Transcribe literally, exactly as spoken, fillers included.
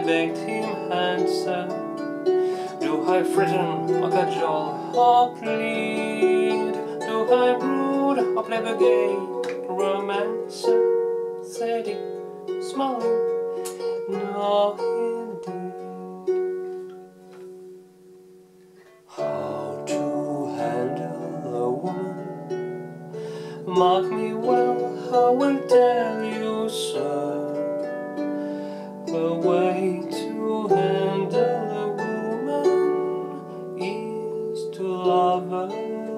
begged him answer, do I threaten or cajole or plead? Do I brood or play the gay romancer? Said he, smiling, no indeed. How to handle a woman? Mark me well, I will tell you, sir. The way to handle a woman is to love her